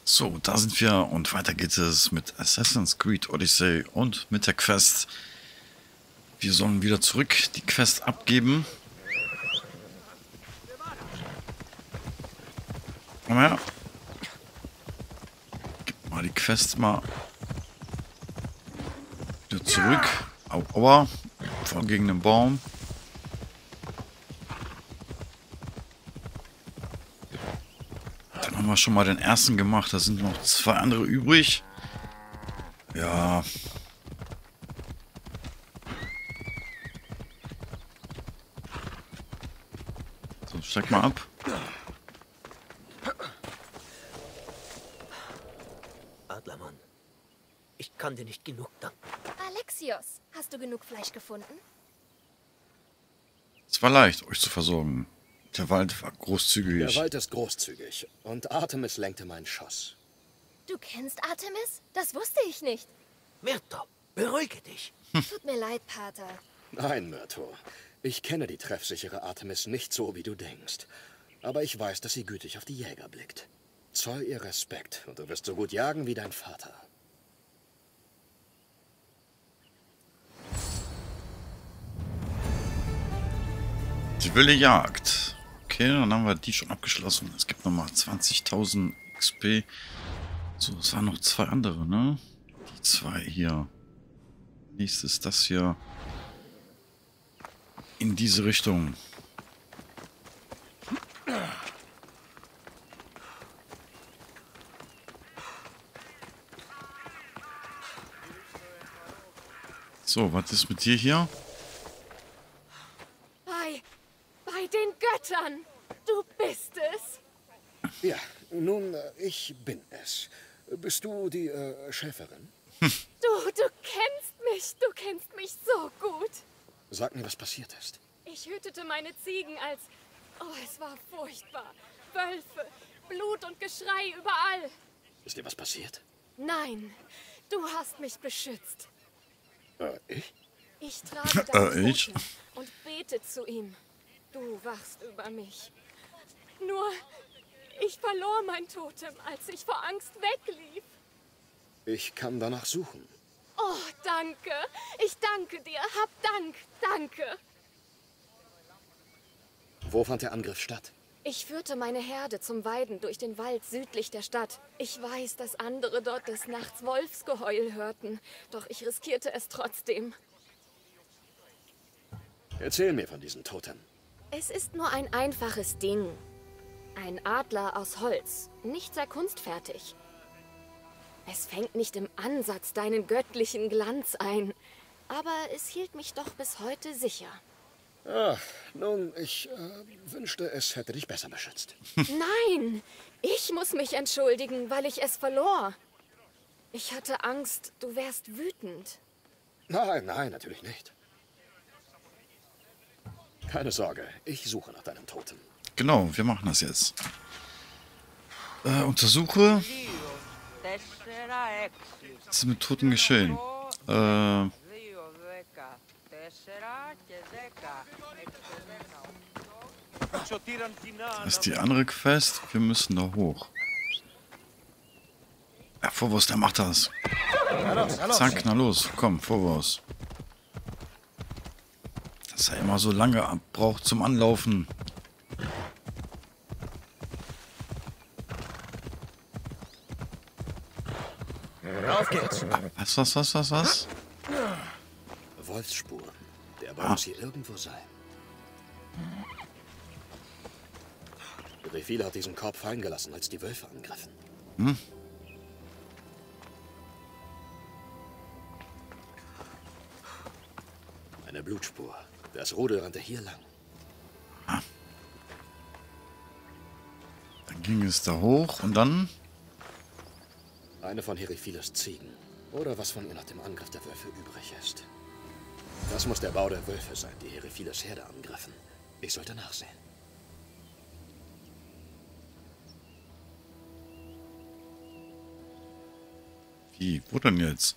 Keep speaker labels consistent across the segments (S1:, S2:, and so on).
S1: So, da sind wir und weiter geht es mit Assassin's Creed Odyssey und mit der Quest. Wir sollen wieder zurück die Quest abgeben. Komm her. Gib mal die Quest mal wieder zurück. Au, aua. Vor gegen den Baum. Dann haben wir schon mal den ersten gemacht. Da sind noch 2 andere übrig. Ja. So, steig mal ab.
S2: Adlermann, ich kann dir nicht genug danken.
S3: Alexios, hast du genug Fleisch gefunden?
S1: Es war leicht, euch zu versorgen. Der Wald war
S4: Der
S1: großzügig.
S4: Wald ist großzügig und Artemis lenkte mein Schoss.
S3: Du kennst Artemis? Das wusste ich nicht.
S2: Myrto, beruhige dich.
S3: Tut mir leid, Pater.
S4: Nein, Myrto. Ich kenne die treffsichere Artemis nicht so, wie du denkst. Aber ich weiß, dass sie gütig auf die Jäger blickt. Zoll ihr Respekt und du wirst so gut jagen wie dein Vater.
S1: Die wilde Jagd. Okay, dann haben wir die schon abgeschlossen. Es gibt nochmal 20.000 XP. So, es waren noch 2 andere, ne? Die 2 hier. Nächstes das hier. In diese Richtung. So, was ist mit dir hier?
S3: Bei den Göttern! Du bist es!
S4: Ja, nun, ich bin es. Bist du die Schäferin?
S3: Du kennst mich so gut.
S4: Sag mir, was passiert ist.
S3: Ich hütete meine Ziegen als... Oh, es war furchtbar. Wölfe, Blut und Geschrei überall.
S4: Ist dir was passiert?
S3: Nein, du hast mich beschützt.
S4: Ich?
S3: Ich trage deinen
S1: Ich?
S3: Totem und bete zu ihm. Du wachst über mich. Nur, ich verlor mein Totem, als ich vor Angst weglief.
S4: Ich kann danach suchen.
S3: Oh, danke. Ich danke dir. Hab Dank. Danke.
S4: Wo fand der Angriff statt?
S3: Ich führte meine Herde zum Weiden durch den Wald südlich der Stadt. Ich weiß, dass andere dort des Nachts Wolfsgeheul hörten, doch ich riskierte es trotzdem.
S4: Erzähl mir von diesem Totem.
S3: Es ist nur ein einfaches Ding. Ein Adler aus Holz, nicht sehr kunstfertig. Es fängt nicht im Ansatz deinen göttlichen Glanz ein, aber es hielt mich doch bis heute sicher.
S4: Ach, nun, ich wünschte, es hätte dich besser beschützt.
S3: Nein, ich muss mich entschuldigen, weil ich es verlor. Ich hatte Angst, du wärst wütend.
S4: Nein, nein, natürlich nicht. Keine Sorge, ich suche nach deinem Totem.
S1: Genau, wir machen das jetzt. Untersuche. Was ist mit Toten geschehen? Das ist die andere Quest. Wir müssen da hoch. Ja, Phobos, der macht das. Zack, na los. Komm, Phobos. Dass er immer so lange braucht zum Anlaufen.
S4: Auf geht's.
S1: Was?
S4: Wolfsspuren. Der Baum muss hier irgendwo sein. Refila hat diesen Korb fallen gelassen, als die Wölfe angriffen.
S1: Hm?
S4: Eine Blutspur. Das Rudel rannte hier lang.
S1: Dann ging es da hoch und dann...
S4: Eine von Heriphilas Ziegen. Oder was von ihr nach dem Angriff der Wölfe übrig ist. Das muss der Bau der Wölfe sein, die Heriphilas Herde angriffen. Ich sollte nachsehen.
S1: Wie? Wo denn jetzt?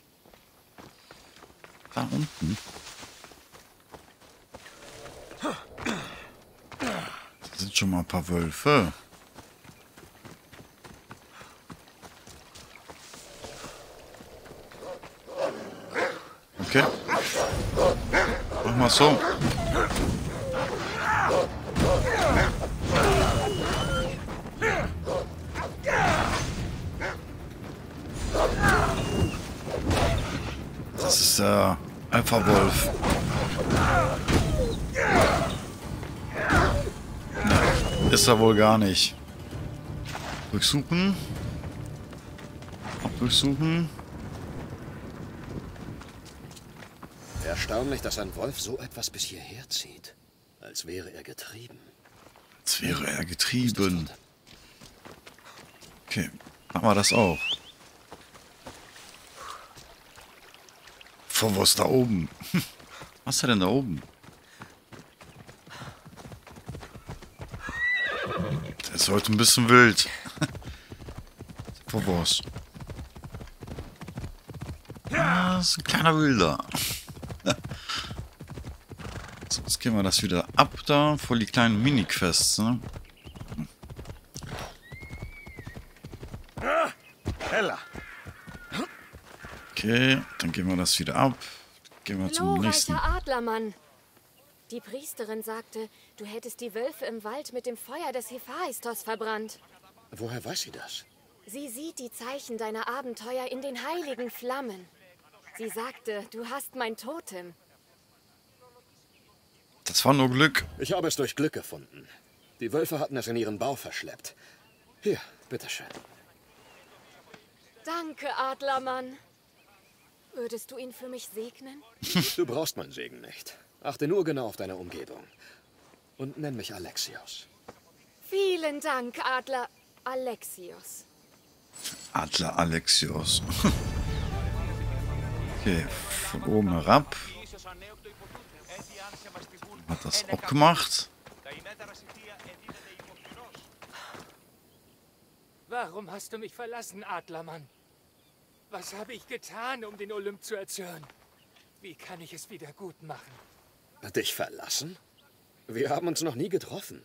S1: Da unten. Da sind schon mal ein paar Wölfe. Okay. Mach mal so. Das ist der Alpha-Wolf. Nee, ist er wohl gar nicht. Durchsuchen. Durchsuchen.
S4: Erstaunlich, dass ein Wolf so etwas bis hierher zieht. Als wäre er getrieben.
S1: Als wäre er getrieben. Okay, machen wir das auch. Vor was da oben? Was ist denn da oben? Der ist heute ein bisschen wild. Vor was? Ja, das ist ein kleiner Wilder. So, jetzt gehen wir das wieder ab da, vor die kleinen Mini-Quests, ne?
S5: Heller.
S1: Okay, dann gehen wir das wieder ab. Gehen wir zum nächsten.
S3: Glorreicher Adlermann. Die Priesterin sagte, du hättest die Wölfe im Wald mit dem Feuer des Hephaistos verbrannt.
S4: Woher weiß sie das?
S3: Sie sieht die Zeichen deiner Abenteuer in den heiligen Flammen. Sie sagte, du hast mein Totem.
S1: Das war nur Glück.
S4: Ich habe es durch Glück gefunden. Die Wölfe hatten es in ihren Bau verschleppt. Hier, bitteschön.
S3: Danke, Adlermann. Würdest du ihn für mich segnen?
S4: Du brauchst meinen Segen nicht. Achte nur genau auf deine Umgebung. Und nenn mich Alexios.
S3: Vielen Dank, Adler Alexios.
S1: Adler Alexios. Okay, von oben herab. Hat das auch gemacht.
S5: Warum hast du mich verlassen, Adlermann? Was habe ich getan, um den Olymp zu erzürnen? Wie kann ich es wieder gut machen?
S4: Dich verlassen? Wir haben uns noch nie getroffen.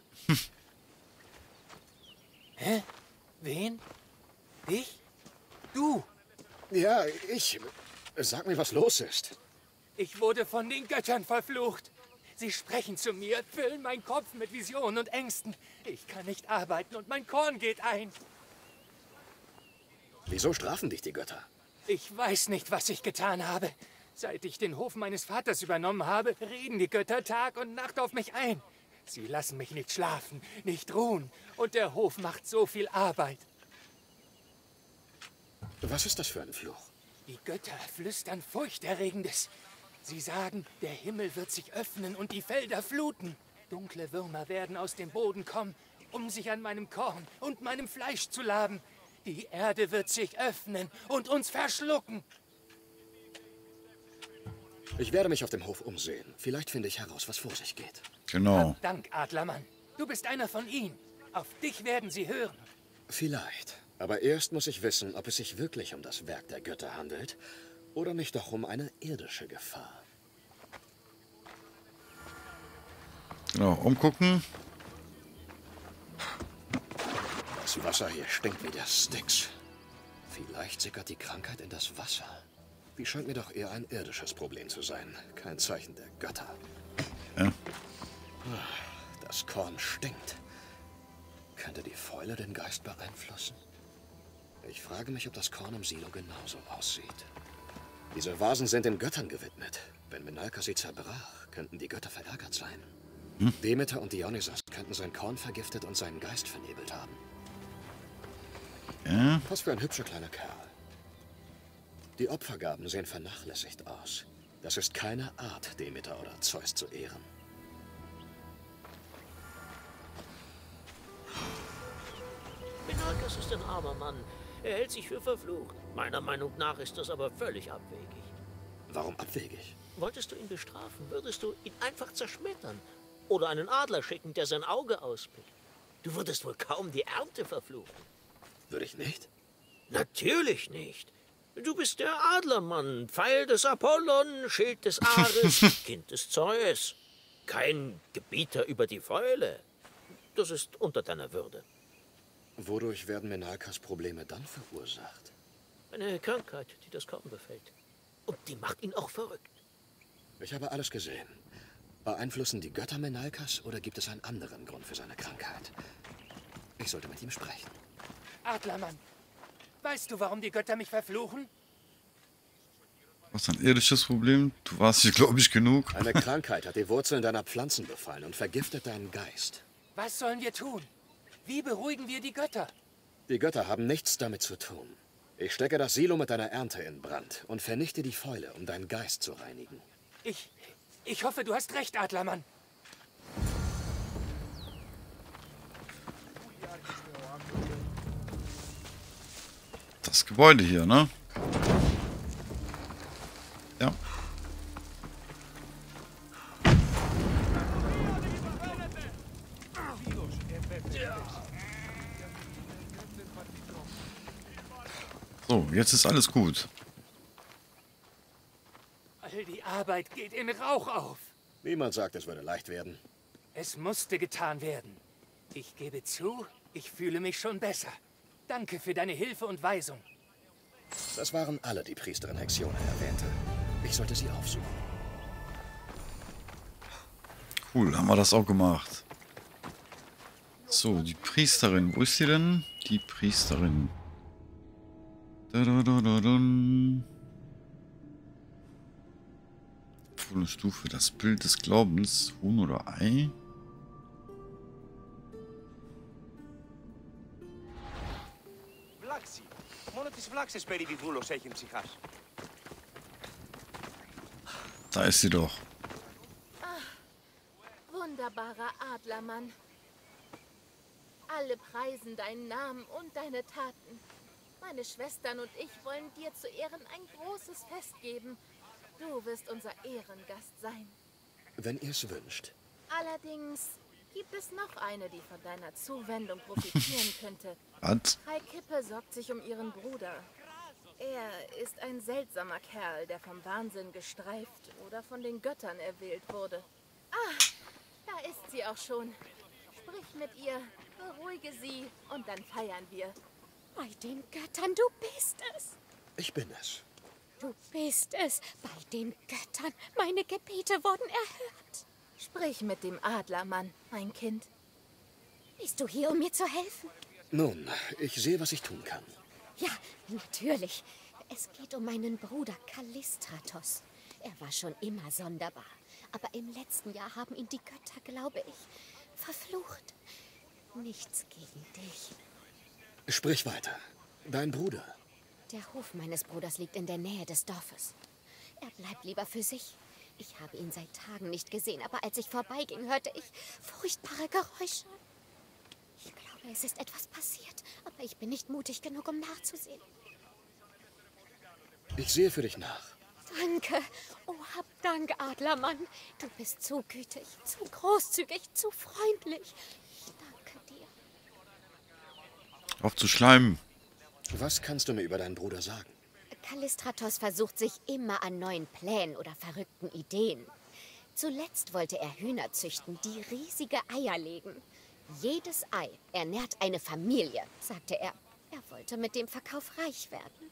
S5: Hä? Wen? Dich? Du?
S4: Ja, ich. Sag mir, was los ist.
S5: Ich wurde von den Göttern verflucht. Sie sprechen zu mir, füllen meinen Kopf mit Visionen und Ängsten. Ich kann nicht arbeiten und mein Korn geht ein.
S4: Wieso strafen dich die Götter?
S5: Ich weiß nicht, was ich getan habe. Seit ich den Hof meines Vaters übernommen habe, reden die Götter Tag und Nacht auf mich ein. Sie lassen mich nicht schlafen, nicht ruhen. Und der Hof macht so viel Arbeit.
S4: Was ist das für ein Fluch?
S5: Die Götter flüstern Furchterregendes. Sie sagen, der Himmel wird sich öffnen und die Felder fluten. Dunkle Würmer werden aus dem Boden kommen, um sich an meinem Korn und meinem Fleisch zu laben. Die Erde wird sich öffnen und uns verschlucken.
S4: Ich werde mich auf dem Hof umsehen. Vielleicht finde ich heraus, was vor sich geht.
S1: Genau.
S5: Hab Dank, Adlermann. Du bist einer von ihnen. Auf dich werden sie hören.
S4: Vielleicht. Aber erst muss ich wissen, ob es sich wirklich um das Werk der Götter handelt oder nicht doch um eine irdische Gefahr.
S1: Genau, umgucken.
S4: Das Wasser hier stinkt wie der Styx. Vielleicht sickert die Krankheit in das Wasser. Die scheint mir doch eher ein irdisches Problem zu sein. Kein Zeichen der Götter.
S1: Ja.
S4: Das Korn stinkt. Könnte die Fäule den Geist beeinflussen? Ich frage mich, ob das Korn im Silo genauso aussieht. Diese Vasen sind den Göttern gewidmet. Wenn Menalka sie zerbrach, könnten die Götter verärgert sein. Demeter und Dionysos könnten sein Korn vergiftet und seinen Geist vernebelt haben.
S1: Ja.
S4: Was für ein hübscher kleiner Kerl. Die Opfergaben sehen vernachlässigt aus. Das ist keine Art, Demeter oder Zeus zu ehren.
S2: Menalkas ist ein armer Mann. Er hält sich für verflucht. Meiner Meinung nach ist das aber völlig abwegig.
S4: Warum abwegig?
S2: Wolltest du ihn bestrafen, würdest du ihn einfach zerschmettern. Oder einen Adler schicken, der sein Auge auspickt. Du würdest wohl kaum die Ernte verfluchen.
S4: Würde ich nicht?
S2: Natürlich nicht. Du bist der Adlermann, Pfeil des Apollon, Schild des Ares, Kind des Zeus. Kein Gebieter über die Fäule. Das ist unter deiner Würde.
S4: Wodurch werden Menalkas Probleme dann verursacht?
S2: Eine Krankheit, die das Korn befällt. Und die macht ihn auch verrückt.
S4: Ich habe alles gesehen. Beeinflussen die Götter Menalkas oder gibt es einen anderen Grund für seine Krankheit? Ich sollte mit ihm sprechen.
S5: Adlermann, weißt du, warum die Götter mich verfluchen?
S1: Was ein irdisches Problem? Du warst hier, glaube ich, genug.
S4: Eine Krankheit hat die Wurzeln deiner Pflanzen befallen und vergiftet deinen Geist.
S5: Was sollen wir tun? Wie beruhigen wir die Götter?
S4: Die Götter haben nichts damit zu tun. Ich stecke das Silo mit deiner Ernte in Brand und vernichte die Fäule, um deinen Geist zu reinigen.
S5: Ich hoffe, du hast recht, Adlermann.
S1: Das Gebäude hier, ne? Ja. So, jetzt ist alles gut.
S5: All die Arbeit geht in Rauch auf.
S4: Niemand sagt, es würde leicht werden.
S5: Es musste getan werden. Ich gebe zu, ich fühle mich schon besser. Danke für deine Hilfe und Weisung.
S4: Das waren alle, die Priesterin Hexione erwähnte. Ich sollte sie aufsuchen.
S1: Cool, haben wir das auch gemacht. So, die Priesterin. Wo ist sie denn? Die Priesterin. Volle Stufe. Das Bild des Glaubens. Huhn oder Ei? Da ist sie doch.
S3: Wunderbarer Adlermann. Alle preisen deinen Namen und deine Taten. Meine Schwestern und ich wollen dir zu Ehren ein großes Fest geben. Du wirst unser Ehrengast sein.
S4: Wenn ihr es wünscht.
S3: Allerdings gibt es noch eine, die von deiner Zuwendung profitieren könnte.
S1: Was?
S3: Kippe sorgt sich um ihren Bruder. Er ist ein seltsamer Kerl, der vom Wahnsinn gestreift oder von den Göttern erwählt wurde. Ah, da ist sie auch schon. Sprich mit ihr, beruhige sie und dann feiern wir.
S6: Bei den Göttern, du bist es.
S4: Ich bin es.
S6: Du bist es. Bei den Göttern. Meine Gebete wurden erhört.
S3: Sprich mit dem Adlermann, mein Kind.
S6: Bist du hier, um mir zu helfen?
S4: Nun, ich sehe, was ich tun kann.
S6: Ja, natürlich. Es geht um meinen Bruder Kallistratos. Er war schon immer sonderbar. Aber im letzten Jahr haben ihn die Götter, glaube ich, verflucht. Nichts gegen dich.
S4: Sprich weiter. Dein Bruder.
S6: Der Hof meines Bruders liegt in der Nähe des Dorfes. Er bleibt lieber für sich. Ich habe ihn seit Tagen nicht gesehen, aber als ich vorbeiging, hörte ich furchtbare Geräusche. Ich glaube, es ist etwas passiert, aber ich bin nicht mutig genug, um nachzusehen.
S4: Ich sehe für dich nach.
S6: Danke. Oh, hab Dank, Adlermann. Du bist zu gütig, zu großzügig, zu freundlich. Ich danke dir.
S1: Auf zu schleimen.
S4: Was kannst du mir über deinen Bruder sagen?
S6: Kallistratos versucht sich immer an neuen Plänen oder verrückten Ideen. Zuletzt wollte er Hühner züchten, die riesige Eier legen. Jedes Ei ernährt eine Familie, sagte er. Er wollte mit dem Verkauf reich werden.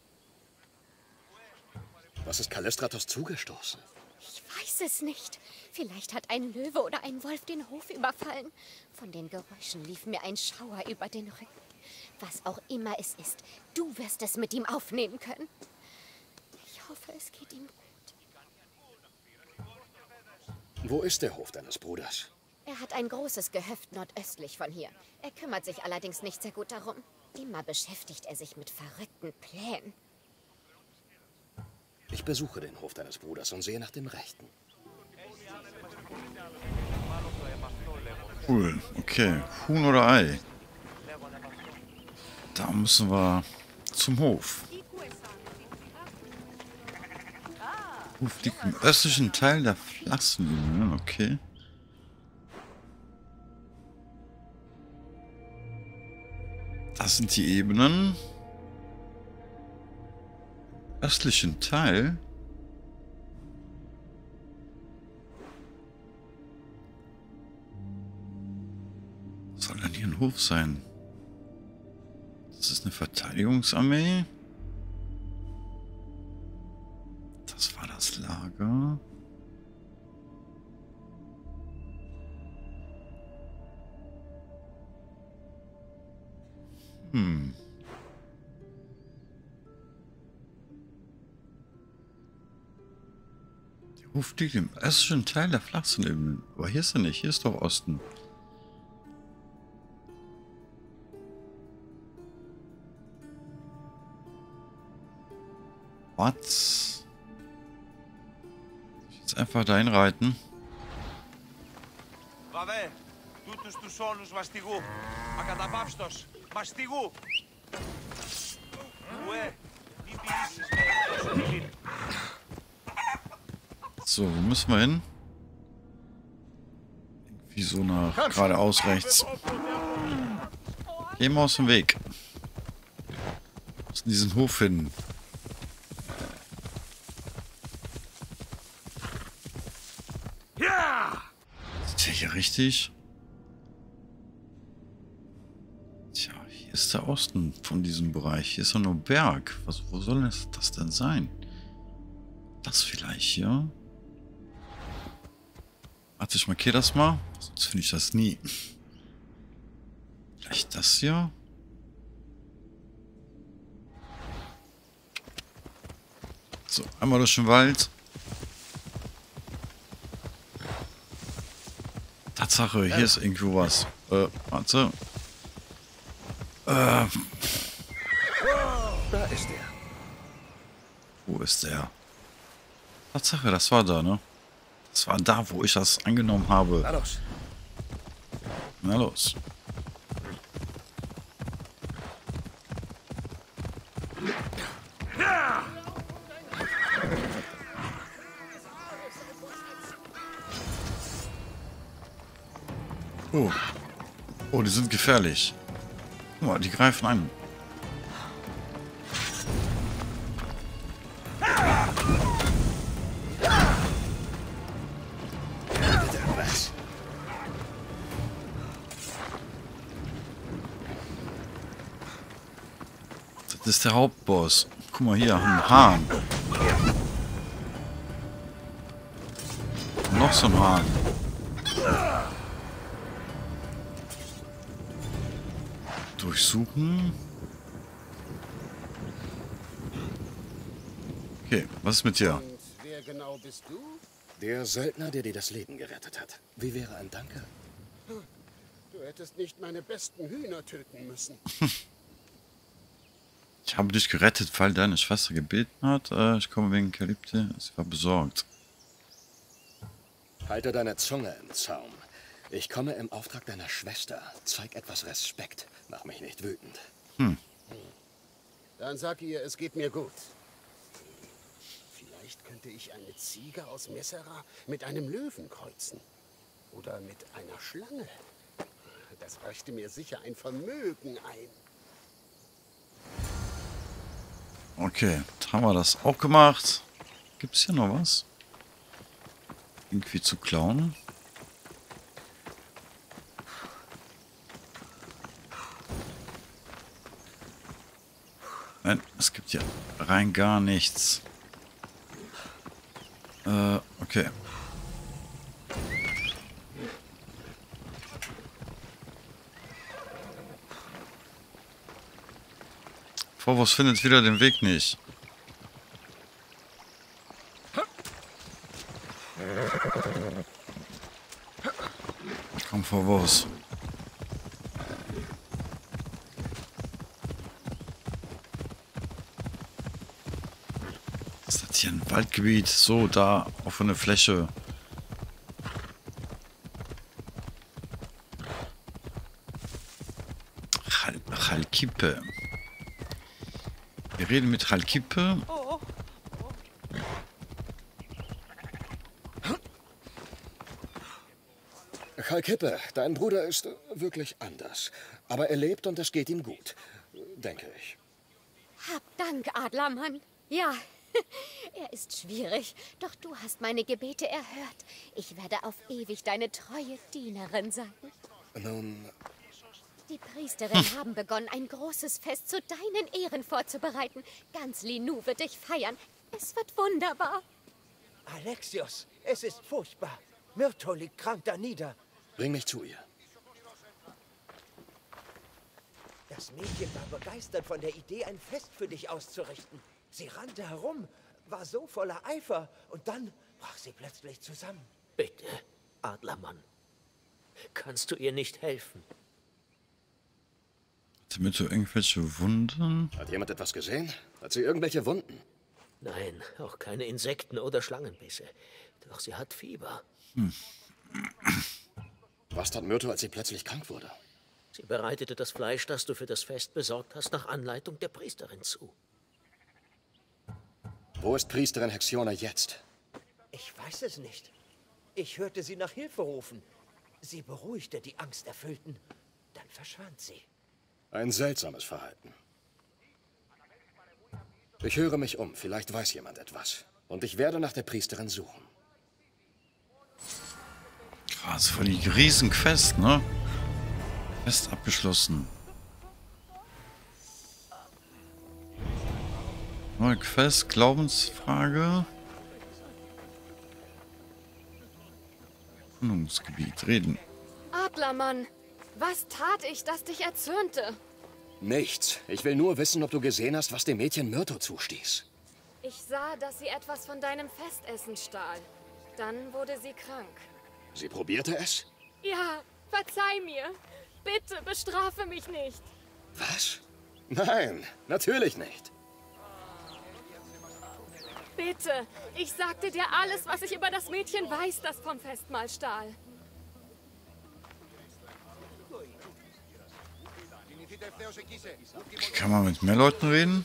S4: Was ist Kallistratos zugestoßen?
S6: Ich weiß es nicht. Vielleicht hat ein Löwe oder ein Wolf den Hof überfallen. Von den Geräuschen lief mir ein Schauer über den Rücken. Was auch immer es ist, du wirst es mit ihm aufnehmen können. Ich hoffe, es geht ihm gut.
S4: Wo ist der Hof deines Bruders?
S6: Er hat ein großes Gehöft nordöstlich von hier. Er kümmert sich allerdings nicht sehr gut darum. Immer beschäftigt er sich mit verrückten Plänen.
S4: Ich besuche den Hof deines Bruders und sehe nach dem Rechten.
S1: Cool. Okay. Huhn oder Ei? Da müssen wir zum Hof. Hof liegt im östlichen Teil der Flachsenebene. Okay. Das sind die Ebenen. Östlichen Teil. Was soll denn hier ein Hof sein? Das ist eine Verteidigungsarmee. Das war das Lager. Hm. Der Hof liegt im östlichen Teil der Flachseninsel. Aber hier ist er nicht. Hier ist doch Osten. Was? Jetzt einfach dahin reiten.
S7: Βαβέ, τούτους τους όλους μαστιγού. Ακαταπαύστος, μαστιγού. Ουέ, τι ποιήσεις με εκτός.
S1: So, wo müssen wir hin? Irgendwie so nach geradeaus rechts. Gehen wir aus dem Weg. Aus diesem Hof hin. Ist der hier richtig? Tja, hier ist der Osten von diesem Bereich. Hier ist ja nur Berg. Wo soll das denn sein? Das vielleicht hier? Warte, ich markiere das mal. Sonst finde ich das nie. Vielleicht das hier? So, einmal durch den Wald. Tatsache, hier ist irgendwo was. Warte.
S4: Da ist er.
S1: Wo ist der? Tatsache, das war da, ne? Das war da, wo ich das angenommen habe.
S4: Na los.
S1: Na los. Oh. Oh, die sind gefährlich. Guck mal, die greifen an.
S4: Was?
S1: Das ist der Hauptboss. Guck mal hier, ein Hahn. Noch so ein Hahn. Durchsuchen. Okay, was ist mit dir?
S8: Und wer genau bist du?
S4: Der Söldner, der dir das Leben gerettet hat. Wie wäre ein Danke?
S8: Du hättest nicht meine besten Hühner töten müssen.
S1: Ich habe dich gerettet, weil deine Schwester gebeten hat. Ich komme wegen Kalypte. Sie war besorgt.
S4: Halte deine Zunge im Zaum. Ich komme im Auftrag deiner Schwester. Zeig etwas Respekt. Mach mich nicht wütend.
S8: Dann sag ihr, es geht mir gut. Vielleicht könnte ich eine Ziege aus Messera mit einem Löwen kreuzen. Oder mit einer Schlange. Das brächte mir sicher ein Vermögen ein.
S1: Okay, jetzt haben wir das auch gemacht. Gibt es hier noch was? Irgendwie zu klauen? Nein, es gibt hier rein gar nichts. Okay. Phobos findet wieder den Weg nicht. Komm, Phobos. Ist das hier ein Waldgebiet? So, da, auf eine Fläche. Chalkippe. Wir reden mit Chalkippe.
S4: Chalkippe, dein Bruder ist wirklich anders. Aber er lebt und es geht ihm gut. Denke ich.
S6: Hab Dank, Adlermann. Ja, er ist schwierig, doch du hast meine Gebete erhört. Ich werde auf ewig deine treue Dienerin sein.
S4: Nun,
S6: Die Priesterinnen haben begonnen, ein großes Fest zu deinen Ehren vorzubereiten. Ganz Linu wird dich feiern. Es wird wunderbar.
S9: Alexios, es ist furchtbar. Myrto liegt krank da nieder.
S4: bring mich zu ihr.
S9: Das Das Mädchen war begeistert von der Idee, ein Fest für dich auszurichten. Sie rannte herum, war so voller Eifer und dann brach sie plötzlich zusammen.
S2: Bitte, Adlermann. Kannst du ihr nicht helfen?
S1: Damit du irgendwelche Wunden?
S4: Hat jemand etwas gesehen? Hat sie irgendwelche Wunden?
S2: Nein, auch keine Insekten oder Schlangenbisse. Doch sie hat Fieber.
S4: Was tat Myrto, als sie plötzlich krank wurde?
S2: Sie bereitete das Fleisch, das du für das Fest besorgt hast, nach Anleitung der Priesterin zu.
S4: Wo ist Priesterin Hexiona jetzt?
S9: Ich weiß es nicht. Ich hörte sie nach Hilfe rufen. Sie beruhigte die Angsterfüllten. Dann verschwand sie.
S4: Ein seltsames Verhalten. Ich höre mich um. Vielleicht weiß jemand etwas. Und ich werde nach der Priesterin suchen.
S1: Krass, voll die Riesenquest, ne? Quest abgeschlossen. Neue Quest, Glaubensfrage. Erkundungsgebiet, reden.
S3: Adlermann, was tat ich, das dich erzürnte?
S4: Nichts. Ich will nur wissen, ob du gesehen hast, was dem Mädchen Myrto zustieß.
S3: Ich sah, dass sie etwas von deinem Festessen stahl. Dann wurde sie krank.
S4: Sie probierte es?
S3: Ja, verzeih mir. Bitte bestrafe mich nicht.
S4: Was? Nein, natürlich nicht.
S3: Bitte, ich sagte dir alles, was ich über das Mädchen weiß, das vom Festmahl stahl.
S1: Kann man mit mehr Leuten reden?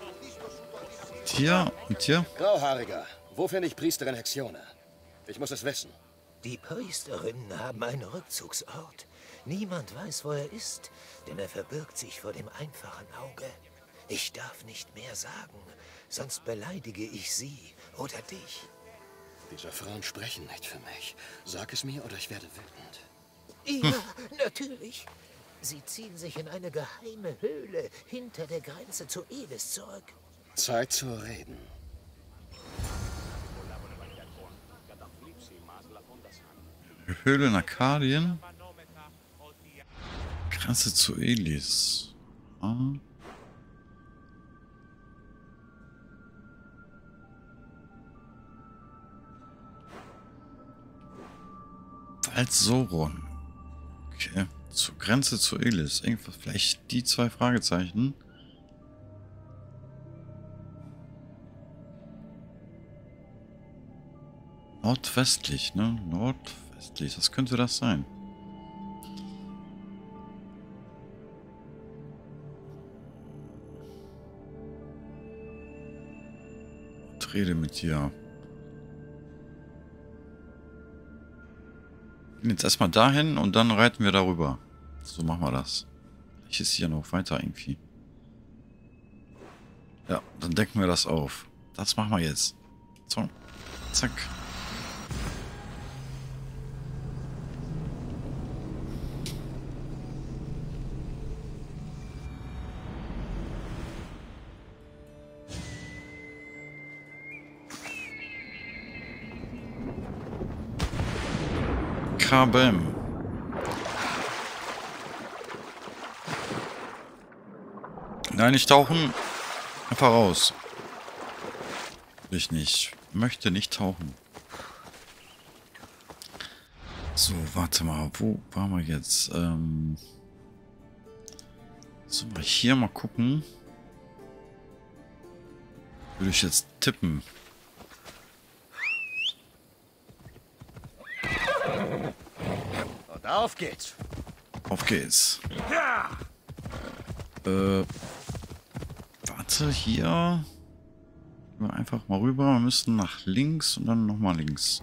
S1: Hier und hier?
S4: Grauhaariger, wo finde ich Priesterin Hexiona? Ich muss es wissen.
S10: Die Priesterinnen haben einen Rückzugsort. Niemand weiß, wo er ist, denn er verbirgt sich vor dem einfachen Auge. Ich darf nicht mehr sagen, sonst beleidige ich sie oder dich.
S4: Diese Frauen sprechen nicht für mich. Sag es mir oder ich werde wütend.
S10: Ja, natürlich. Sie ziehen sich in eine geheime Höhle hinter der Grenze zu Elis zurück.
S4: Zeit zu reden.
S1: Höhle in Arkadien. Grenze zu Elis. Ah. Wald Sauron. Okay. Zur Grenze zu Elis. Irgendwas, vielleicht die zwei Fragezeichen. Nordwestlich, ne? Nordwestlich. Was könnte das sein? Und rede mit dir. Gehen jetzt erstmal dahin und dann reiten wir darüber. So machen wir das. Vielleicht ist hier noch weiter irgendwie. Ja, dann decken wir das auf. Das machen wir jetzt. So. Zack. Kabem. Nein, nicht tauchen. Einfach raus. Ich nicht. Möchte nicht tauchen. So, warte mal. Wo waren wir jetzt? So, mal hier mal gucken. Würde ich jetzt tippen.
S4: Und auf geht's.
S1: Auf geht's. Warte, hier. Gehen wir einfach mal rüber. Wir müssen nach links und dann nochmal links.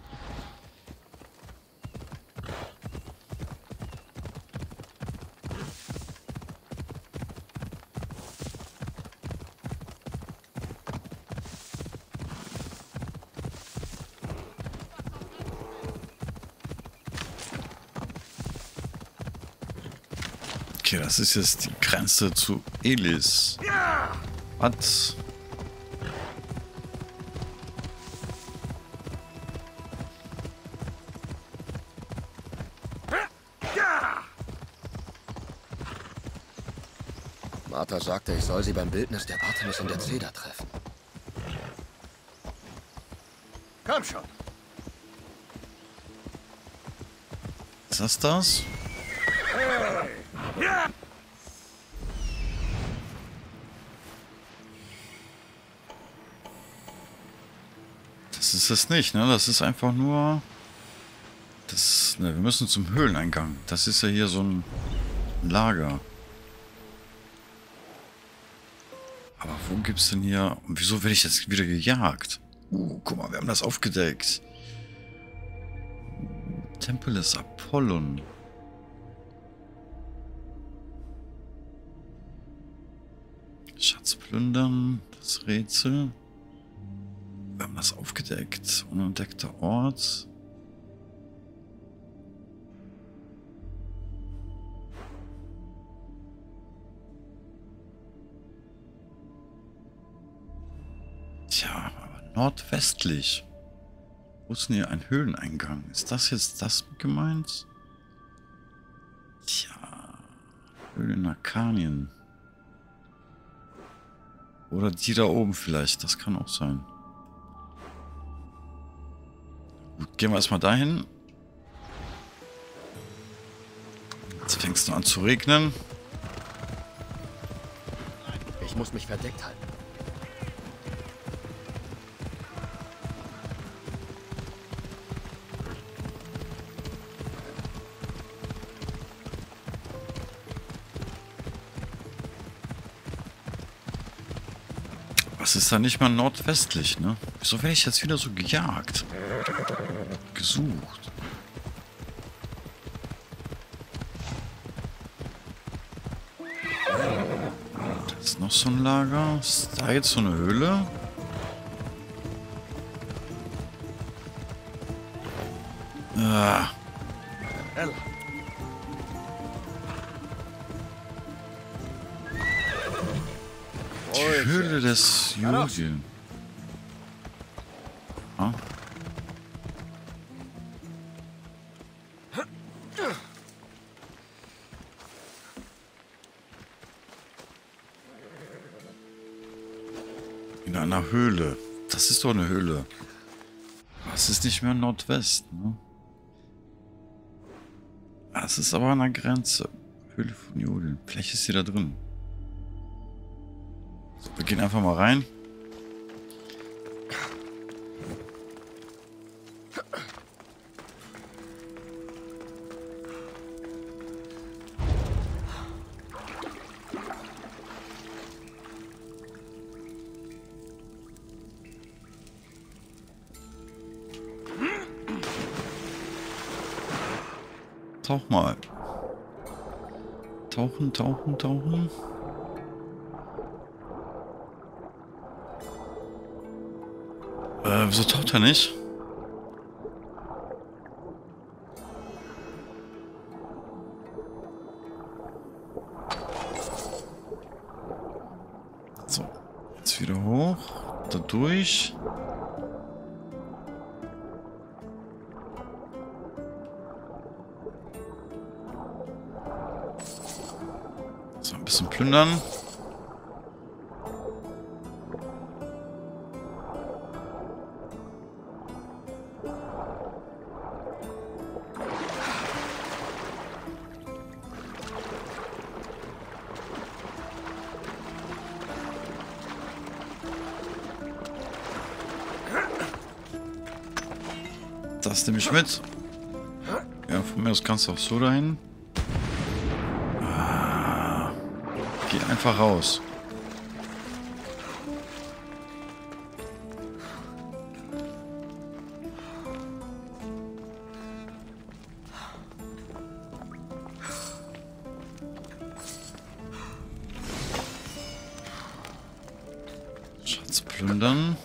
S1: Okay, das ist jetzt die Grenze zu Elis. Was?
S4: Vater sagte, ich soll sie beim Bildnis der Artemis in der Zeder treffen.
S8: Komm schon.
S1: Ist das das? Das ist es nicht, ne? Das ist einfach nur... Das... Ne, wir müssen zum Höhleneingang. Das ist ja hier so ein Lager. Aber wo gibt's denn hier... Und wieso werde ich jetzt wieder gejagt? Guck mal, wir haben das aufgedeckt. Tempel des Apollon. Schatz plündern. Das Rätsel. Wir haben das aufgedeckt. Unentdeckter Ort. Tja, aber nordwestlich. Wo ist denn hier ein Höhleneingang? Ist das jetzt das gemeint? Tja. Höhle in Arkanien. Oder die da oben vielleicht. Das kann auch sein. Gut, gehen wir erstmal dahin. Jetzt fängt es nur an zu regnen.
S4: Ich muss mich verdeckt halten.
S1: Das ist da nicht mal nordwestlich, ne? Wieso werde ich jetzt wieder so gejagt? Gesucht. Da ist noch so ein Lager. Ist da jetzt so eine Höhle? Ah. Die Höhle des Judien. Ah. In einer Höhle. Das ist doch eine Höhle. Das ist nicht mehr Nordwest, ne? Das ist aber an der Grenze. Höhle von Judien. Vielleicht ist sie da drin. Wir gehen einfach mal rein. Tauch mal. Tauchen, tauchen, tauchen. Wieso taucht er nicht? So, jetzt wieder hoch, da durch. So, ein bisschen plündern. Das nehme ich mit. Ja, von mir aus kannst du auch so dahin. Ah, geh einfach raus. Schatz plündern.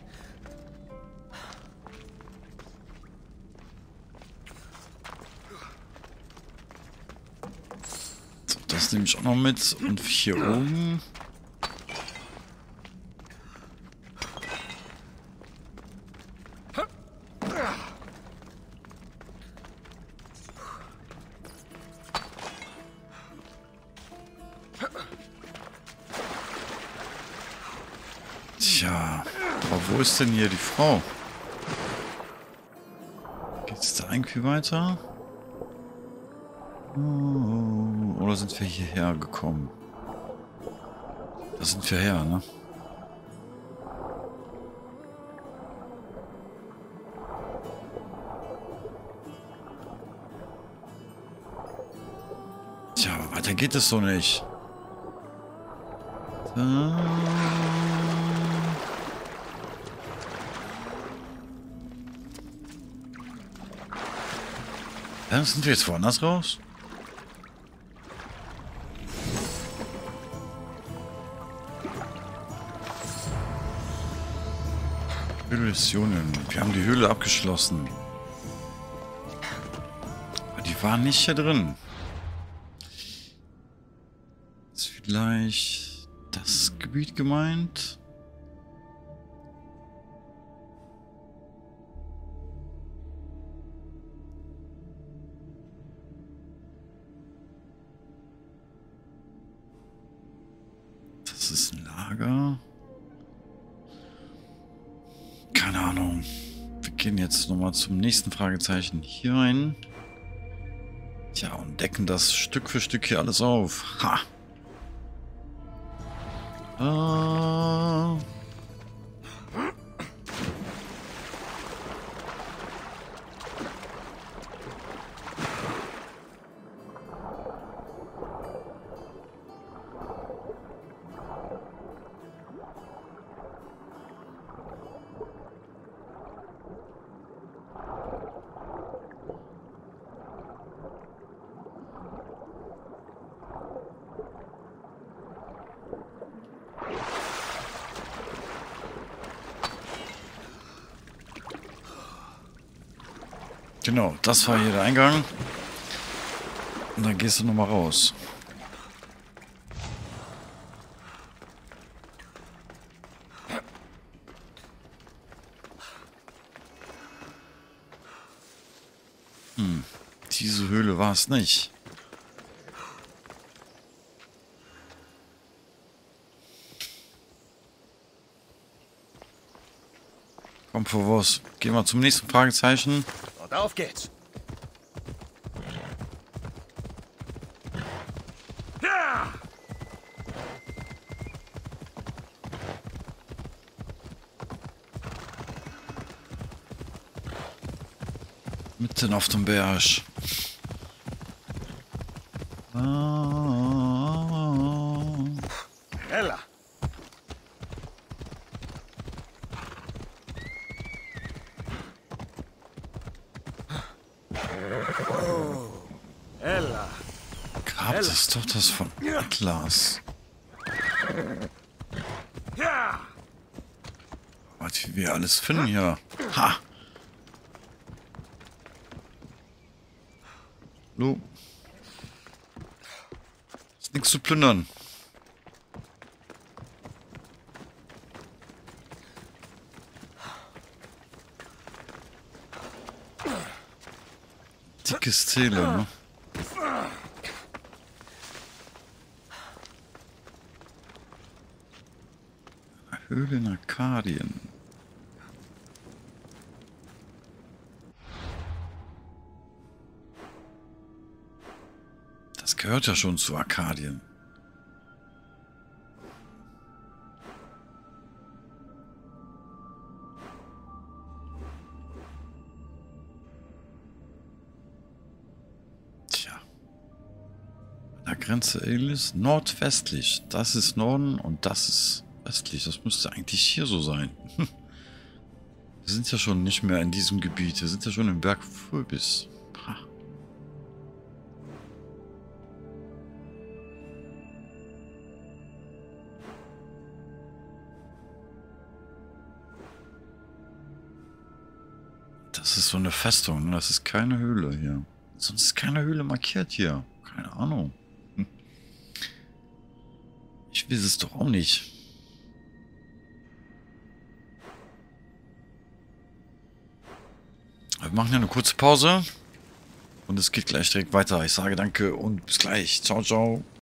S1: Das nehme ich auch noch mit. Und hier oben. Tja, aber wo ist denn hier die Frau? Geht's da irgendwie weiter? Oh, oder sind wir hierher gekommen? Da sind wir her, ne? Tja, aber weiter geht es so nicht. Sind wir jetzt woanders raus? Illusionen. Wir haben die Höhle abgeschlossen. Aber die waren nicht hier drin. Ist vielleicht das Gebiet gemeint? Das ist ein Lager. Keine Ahnung. Wir gehen jetzt nochmal zum nächsten Fragezeichen hier rein. Tja, und decken das Stück für Stück hier alles auf. Ha! Genau, das war hier der Eingang. Und dann gehst du nochmal raus. Diese Höhle war es nicht. Komm voraus. Gehen wir zum nächsten Fragezeichen.
S4: Und auf geht's.
S1: Mitten auf dem Berg.
S4: Schneller. Ella.
S1: Grab, das ist doch das von Atlas. Was wir alles finden hier. Ha! Hallo. Ist nichts zu plündern. Dickes Zähle, ne? Höhle in Arkadien. Das gehört ja schon zu Arkadien. Tja. An der Grenze Elis nordwestlich. Das ist Norden und das ist westlich. Das müsste eigentlich hier so sein. Wir sind ja schon nicht mehr in diesem Gebiet. Wir sind ja schon im Berg Phobis. Das ist so eine Festung, ne? Das ist keine Höhle hier. Sonst ist keine Höhle markiert hier. Keine Ahnung. Ich weiß es doch auch nicht. Wir machen ja eine kurze Pause. Und es geht gleich direkt weiter. Ich sage danke und bis gleich. Ciao, ciao.